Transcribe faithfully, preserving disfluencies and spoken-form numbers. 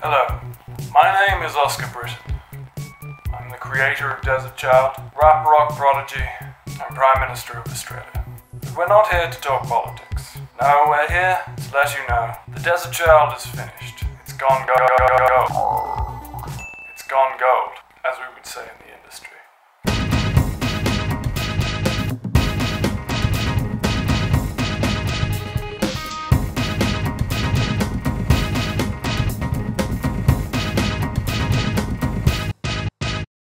Hello, my name is Oscar Britton. I'm the creator of Desert Child, rap rock prodigy, and Prime Minister of Australia. But we're not here to talk politics. No, we're here to let you know the Desert Child is finished. It's gone gold. It's gone gold, as we would say in